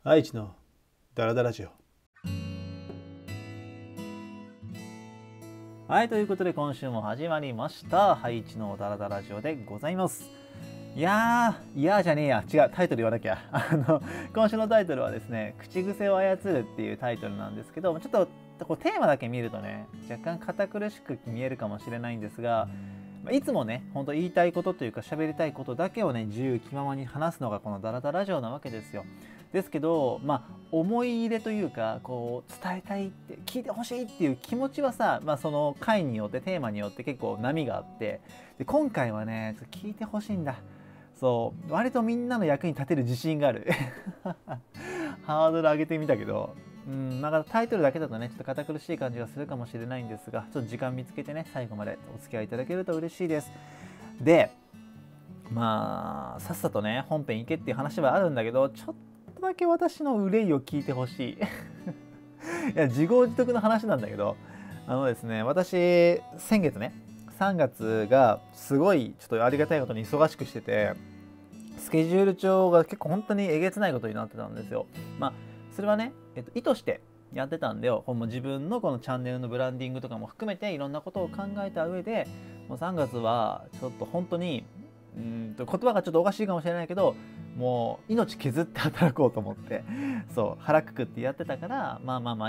愛知のダラダラジオ。はい、ということで今週も始まりましたハイチのダラダラジオでございます。いやじゃねえや、違う、タイトル言わなきゃ。今週のタイトルはですね、口癖を操るっていうタイトルなんですけど、ちょっとこうテーマだけ見るとね、若干堅苦しく見えるかもしれないんですが、いつもね、本当言いたいことというか喋りたいことだけをね、自由気ままに話すのがこのダラダラジオなわけですよ。ですけど、思い入れというか、こう伝えたいって聞いてほしいっていう気持ちはさ、その回によってテーマによって結構波があって、で今回はね、ちょっと聞いてほしいんだ。そう割とみんなの役に立てる自信がある。ハードル上げてみたけど、なんかタイトルだけだとねちょっと堅苦しい感じがするかもしれないんですが、ちょっと時間見つけてね最後までお付き合いいただけると嬉しいです。でさっさとね本編行けっていう話はあるんだけど、ちょっとだけ私の憂いを聞いてほしい。いや自業自得の話なんだけど、ですね、私先月ね3月がすごいちょっとありがたいことに忙しくしてて、スケジュール帳が結構本当にえげつないことになってたんですよ。それはね、意図してやってたんだよ。自分のこのチャンネルのブランディングとかも含めていろんなことを考えた上で、もう3月はちょっと本当に言葉がちょっとおかしいかもしれないけど、もう命削って働こうと思ってそう腹くくってやってたから、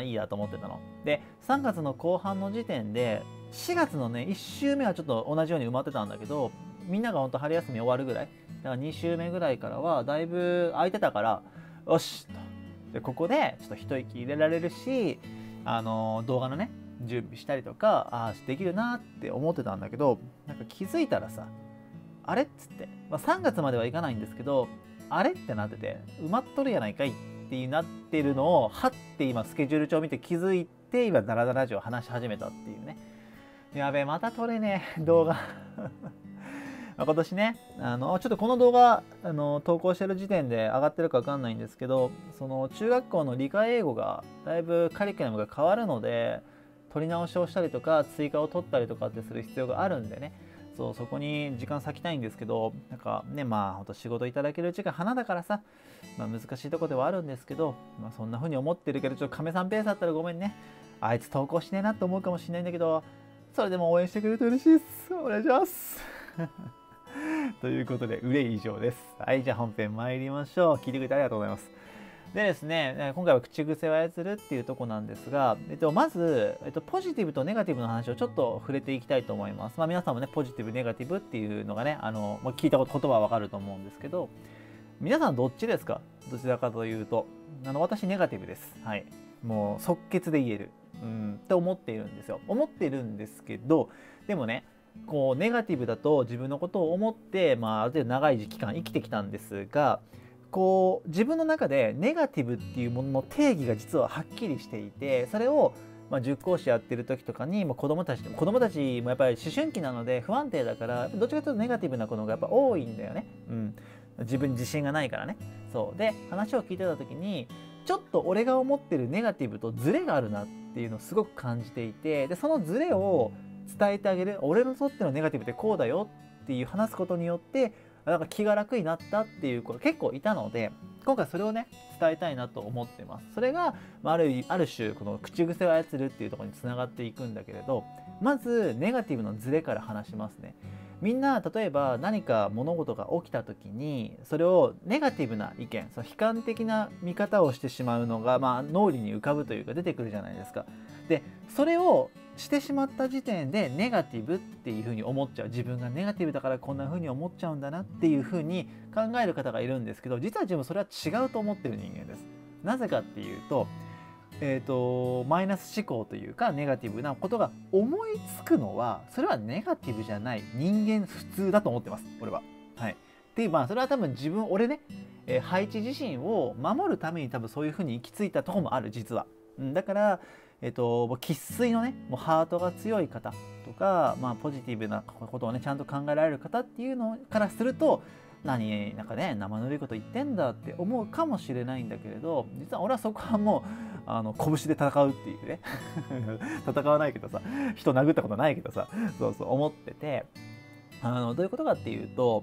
いいやと思ってたので、3月の後半の時点で4月のね1週目はちょっと同じように埋まってたんだけど、みんなが本当春休み終わるぐらいだから2週目ぐらいからはだいぶ空いてたから、よしとでここでちょっと一息入れられるし、動画のね準備したりとかできるなって思ってたんだけど、なんか気づいたらさ、あれっつって、3月まではいかないんですけど、あれってなってて、埋まっとるやないかいってなってるのをはって今スケジュール帳見て気づいて、今ダラダラジオ話し始めたっていうね。やべえ、また撮れねえ動画。今年ねちょっとこの動画投稿してる時点で上がってるか分かんないんですけど、その中学校の理科英語がだいぶカリキュラムが変わるので、取り直しをしたりとか追加を取ったりとかってする必要があるんでね、そこに時間割きたいんですけど、なんかねほんと仕事いただけるうちが花だからさ、難しいとこではあるんですけど、そんな風に思ってるけど、ちょっと亀さんペースだったらごめんね、あいつ投稿しねえなと思うかもしれないんだけど、それでも応援してくれると嬉しいです。お願いします。ということで憂い以上です。はい、じゃあ本編参りましょう。聞いてくれてありがとうございます。でですね、今回は口癖を操るっていうとこなんですが、まず、ポジティブとネガティブの話をちょっと触れていきたいと思います。皆さんもね、ポジティブ、ネガティブっていうのがね、聞いたこと、言葉はわかると思うんですけど、皆さんどっちですか？どちらかというと。私、ネガティブです。はい。もう即決で言える。って思っているんですよ。思っているんですけど、でもね、こうネガティブだと自分のことを思って、ある程度長い期間生きてきたんですが、こう自分の中でネガティブっていうものの定義が実ははっきりしていて、それを塾講師やってる時とかに子供たちもやっぱり思春期なので不安定だから、どっちかというとネガティブなことがやっぱ多いんだよね。自分に自信がないからね。そうで話を聞いてた時に、ちょっと俺が思ってるネガティブとズレがあるなっていうのをすごく感じていて、でそのズレを伝えてあげる、俺にとってのネガティブってこうだよっていう話すことによって、なんか気が楽になったっていう子が結構いたので、今回それをね伝えたいなと思ってます。それがある種この口癖を操るっていうところにつながっていくんだけれど、まずネガティブのズレから話しますね。みんな例えば何か物事が起きた時に、それをネガティブな意見、悲観的な見方をしてしまうのが、脳裏に浮かぶというか出てくるじゃないですか。でそれをしてしまった時点でネガティブっていうふうに思っちゃう、自分がネガティブだからこんなふうに思っちゃうんだなっていうふうに考える方がいるんですけど、実は自分それは違うと思ってる人間です。なぜかっていうと、マイナス思考というかネガティブなことが思いつくのは、それはネガティブじゃない人間普通だと思ってます、俺は。はい。でそれは多分俺ね、配置自身を守るために多分そういうふうに行き着いたところもある、実は。だから生粋のねもうハートが強い方とか、ポジティブなことをねちゃんと考えられる方っていうのからすると、なんかね生ぬるいこと言ってんだって思うかもしれないんだけれど、実は俺はそこはもう拳で戦うっていうね戦わないけどさ、人殴ったことないけどさ、そう思ってて、どういうことかっていうと、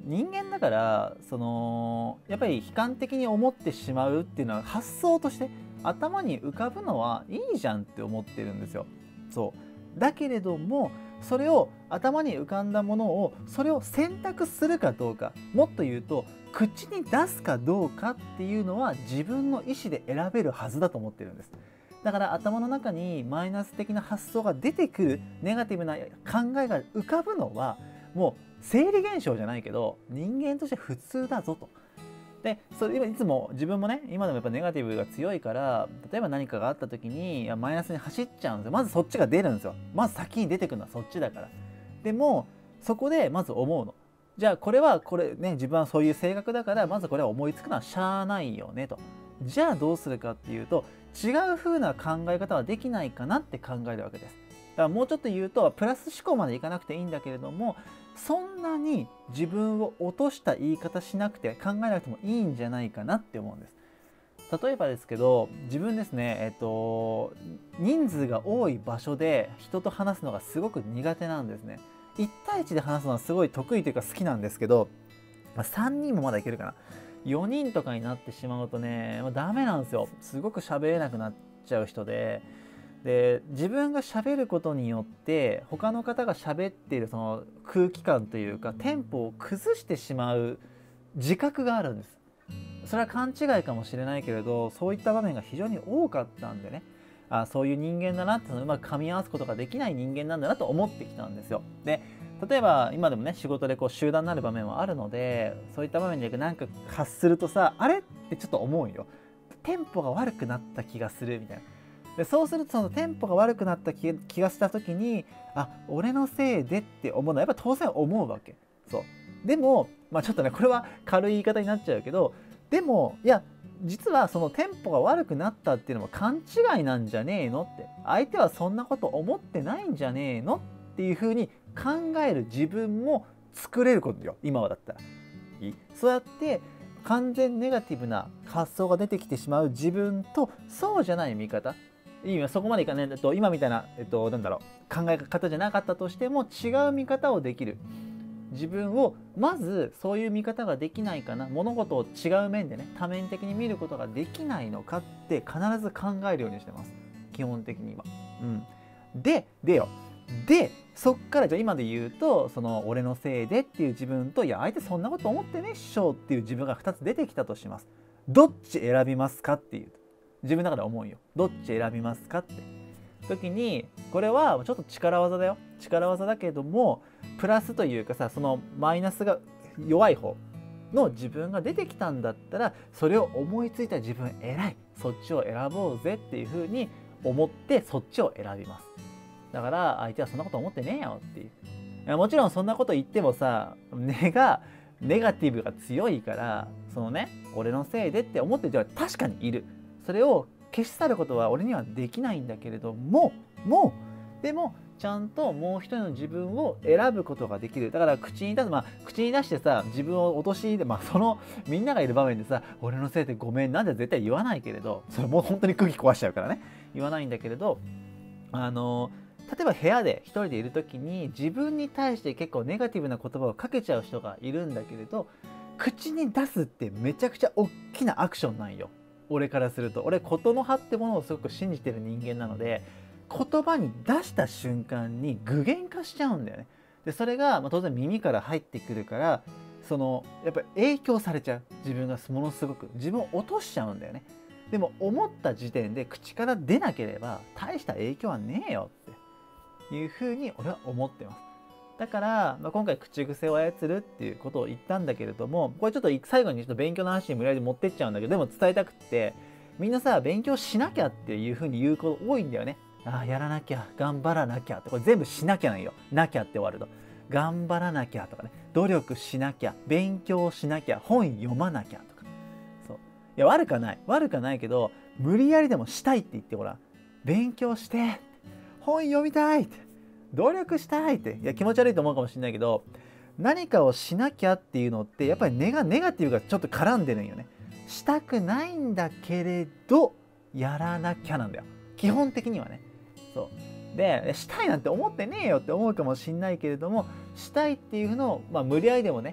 人間だからやっぱり悲観的に思ってしまうっていうのは発想として頭に浮かぶのはいいじゃんって思ってるんですよ。そうだけれどもそれを頭に浮かんだものをそれを選択するかどうか、もっと言うと口に出すかどうかっていうのは自分の意思で選べるはずだと思ってるんです。だから頭の中にマイナス的な発想が出てくる、ネガティブな考えが浮かぶのはもう生理現象じゃないけど人間として普通だぞと。でそれいつも自分もね、今でもやっぱネガティブが強いから、例えば何かがあった時にマイナスに走っちゃうんですよ。まずそっちが出るんですよ。まず先に出てくるのはそっちだから。でもそこでまず思うの、じゃあこれね、自分はそういう性格だからまずこれは思いつくのはしゃあないよねと。じゃあどうするかっていうと、違う風な考え方はできないかなって考えるわけです。だからもうちょっと言うと、プラス思考までいかなくていいんだけれども、そんなに自分を落とした言い方しなくて、考えなくてもいいんじゃないかなって思うんです。例えばですけど、自分ですね、人数が多い場所で人と話すのがすごく苦手なんですね。1対1で話すのはすごい得意というか好きなんですけど、3人もまだいけるかな。4人とかになってしまうとね、ダメなんですよ。すごく喋れなくなっちゃう人で、自分が喋ることによって他の方が喋っているその空気感というかテンポを崩してしまう自覚があるんです。それは勘違いかもしれないけれど、そういった場面が非常に多かったんでね、そういう人間だなって、うまく噛み合わすことができない人間なんだなと思ってきたんですよ。で例えば今でもね、仕事でこう集団になる場面はあるので、そういった場面でなんか発するとさ、あれってちょっと思うよ。テンポが悪くなった気がするみたいな。でそうするとそのテンポが悪くなった気がした時に、俺のせいでって思うのはやっぱ当然思うわけ。そうでもちょっとね、これは軽い言い方になっちゃうけど、でもいや実はそのテンポが悪くなったっていうのも勘違いなんじゃねえのって、相手はそんなこと思ってないんじゃねえのっていう風に考える自分も作れることよ、今はだったら。そうやって完全ネガティブな発想が出てきてしまう自分と、そうじゃない見方、そこまでいかない、今みたいな、なんだろう、考え方じゃなかったとしても違う見方をできる自分を、まずそういう見方ができないかな、物事を違う面でね、多面的に見ることができないのかって必ず考えるようにしてます、基本的には。でそっからじゃあ今で言うと、その俺のせいでっていう自分と、いや相手そんなこと思ってねっしょっていう自分が2つ出てきたとします。どっち選びますかっていう、自分の中で思うよ。どっち選びますかって時に、これはちょっと力技だよ。力技だけどもプラスというかさ、そのマイナスが弱い方の自分が出てきたんだったら、それを思いついた自分偉い、そっちを選ぼうぜっていう風に思ってそっちを選びます。だから相手はそんなこと思ってねえよっていう。いやもちろんそんなこと言ってもさ、ネガティブが強いから、そのね、俺のせいでって思ってる人は確かにいる。それを消し去ることは俺にはできないんだけれども、でもちゃんともう一人の自分を選ぶことができる。だから口に出してさ、自分を陥れ、そのみんながいる場面でさ、俺のせいでごめんなんて絶対言わないけれど、それもう本当に空気壊しちゃうからね、言わないんだけれど、例えば部屋で一人でいる時に自分に対して結構ネガティブな言葉をかけちゃう人がいるんだけれど、口に出すってめちゃくちゃ大きなアクションなんよ。俺からすると、俺事の葉ってものをすごく信じてる人間なので、言葉に出した瞬間に具現化しちゃうんだよね。でそれが、当然耳から入ってくるから、やっぱり影響されちゃう。自分がものすごく自分を落としちゃうんだよね。でも思った時点で口から出なければ大した影響はねえよっていうふうに俺は思ってます。だから、今回口癖を操るっていうことを言ったんだけれども、これちょっと最後にちょっと勉強の話に無理やり持ってっちゃうんだけど、でも伝えたくって、みんなさ、勉強しなきゃっていうふうに言うこと多いんだよね。やらなきゃ、頑張らなきゃって、これ全部しなきゃなんよ。なきゃって終わると。頑張らなきゃとかね、努力しなきゃ、勉強しなきゃ、本読まなきゃとか。そう。いや、悪くないけど、無理やりでもしたいって言ってごらん。勉強して、本読みたいって。努力したいって、いや気持ち悪いと思うかもしれないけど、何かをしなきゃっていうのってやっぱりネガティブがちょっと絡んでるんよね。したくないんだけれどやらなきゃなんだよ、基本的にはね。そうで、したいなんて思ってねえよって思うかもしれないけれども、したいっていうのを、無理やりでもね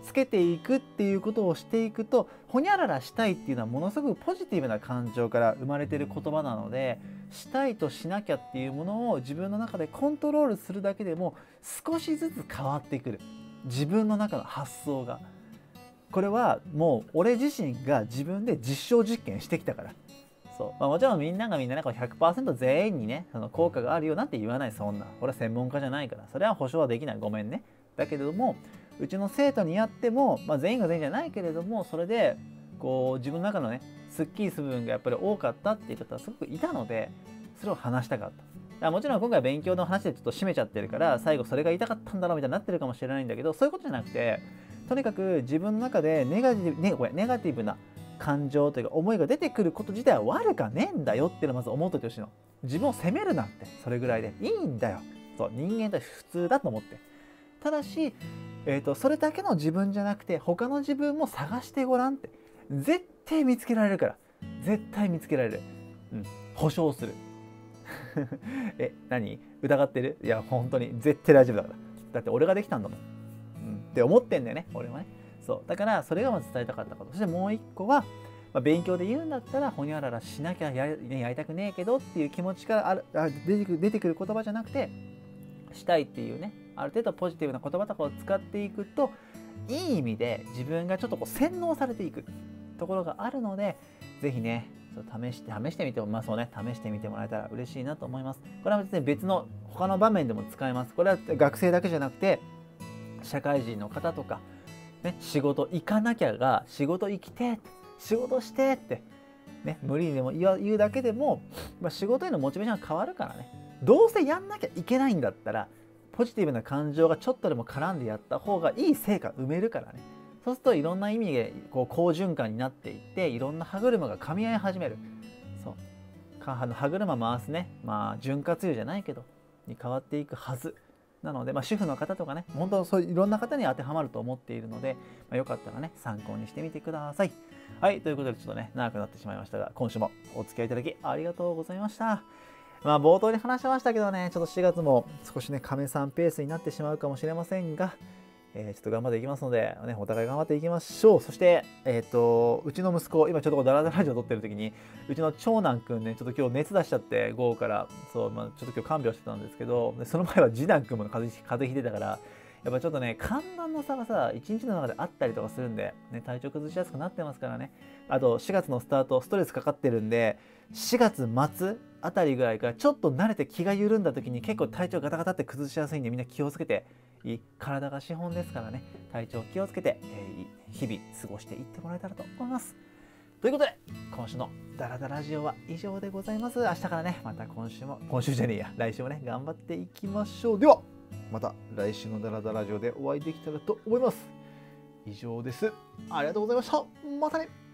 つけていくっていうことをしていくと、ほにゃららしたいっていうのはものすごくポジティブな感情から生まれている言葉なので、したいとしなきゃっていうものを自分の中でコントロールするだけでも少しずつ変わってくる、自分の中の発想が。これはもう俺自身が自分で実証実験してきたから。そう、もちろんみんながねこう 100% 全員にねその効果があるよなんて言わない。そんな俺は専門家じゃないから、それは保証はできない、ごめんね。だけれどもうちの生徒にやっても、全員が全員じゃないけれども、それでこう自分の中のねすっきりする部分がやっぱり多かったっていう方はすごくいたので、それを話したかった。もちろん今回勉強の話でちょっと締めちゃってるから最後それが言いたかったんだろうみたいになってるかもしれないんだけど、そういうことじゃなくて、とにかく自分の中でネガティブな感情というか思いが出てくること自体は悪かねえんだよっていうのをまず思っといてほしいの。自分を責めるなって、それぐらいでいいんだよ。そう、人間として普通だと思って。ただし、それだけの自分じゃなくて他の自分も探してごらんって。絶対見つけられるから、絶対見つけられる。保証する。何疑ってる？いや本当に絶対大丈夫だから。だって俺ができたんだもん、って思ってんだよね、俺はね。そうだからそれがまず伝えたかったこと。そしてもう一個は、勉強で言うんだったらほにゃららしなきゃやりたくねえけどっていう気持ちから出てくる言葉じゃなくて、したいっていうねある程度ポジティブな言葉とかを使っていくと、いい意味で自分がちょっとこう洗脳されていくところがあるので、ぜひね試してみても、そうね、試してみてもらえたら嬉しいなと思います。これは別の他の場面でも使えます。これは学生だけじゃなくて社会人の方とか、ね、仕事行かなきゃが仕事行きて仕事してって、ね、無理にでも言うだけでも、仕事へのモチベーションが変わるからね。どうせやんなきゃいけないんだったらポジティブな感情がちょっとでも絡んでやった方がいい成果埋めるからね。そうするといろんな意味でこう好循環になっていって、いろんな歯車が噛み合い始める。そう歯車回すね、潤滑油じゃないけどに変わっていくはずなので、主婦の方とかね、本当そういろんな方に当てはまると思っているので、よかったらね参考にしてみてください。はい、ということでちょっとね長くなってしまいましたが、今週もお付き合いいただきありがとうございました。冒頭に話しましたけどね、ちょっと4月も少しね亀さんペースになってしまうかもしれませんが、ちょっと頑張っていきますので、お互い頑張っていきましょう。そして、うちの息子、今ちょっとダラダラジオ撮ってる時に、うちの長男くんね、ちょっと今日熱出しちゃって、午後から、そう、ちょっと今日看病してたんですけど、その前は次男くんも風邪ひいてたから、やっぱちょっとね、寒暖の差がさ、一日の中であったりとかするんで、体調崩しやすくなってますからね。あと、4月のスタート、ストレスかかってるんで、4月末あたりぐらいからちょっと慣れて気が緩んだ時に結構体調ガタガタって崩しやすいんで、みんな気をつけて体が資本ですからね、体調気をつけて、日々過ごしていってもらえたらと思います。ということで今週のダラダラジオは以上でございます。明日からねまた来週もね頑張っていきましょう。ではまた来週のダラダラジオでお会いできたらと思います。以上です。ありがとうございました。またね。